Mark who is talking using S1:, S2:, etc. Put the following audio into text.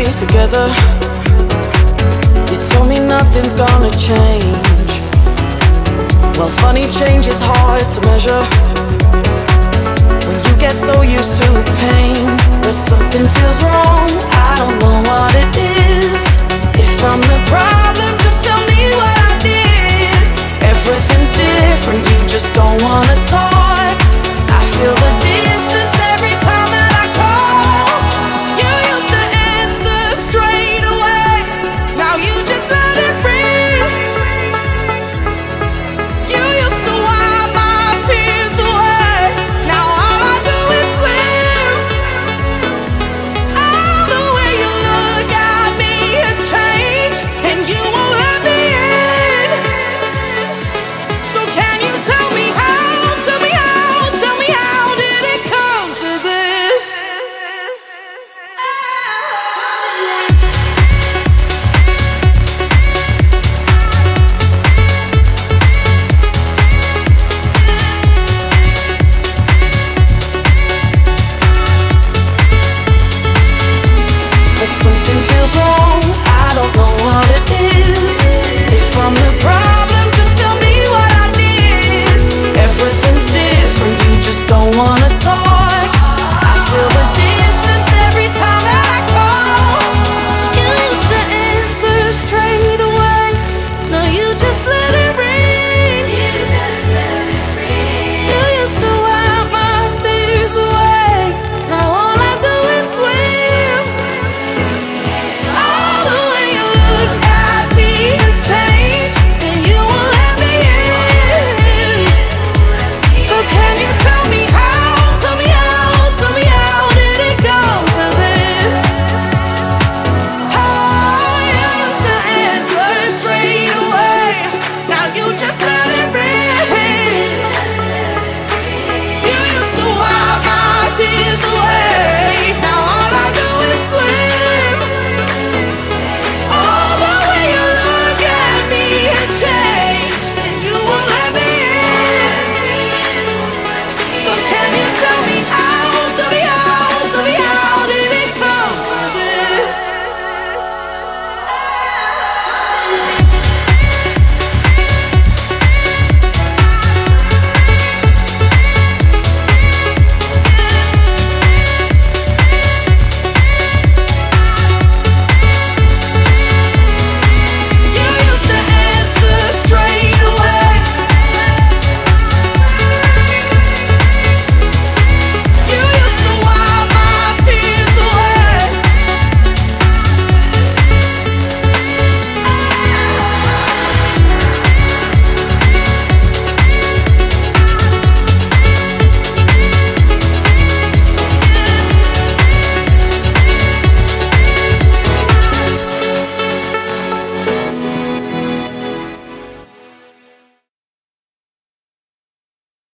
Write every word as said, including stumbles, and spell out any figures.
S1: together. You told me nothing's gonna change. Well, funny change is hard to measure when you get so used to the pain. But something feels wrong, I don't know what it is. If I'm the problem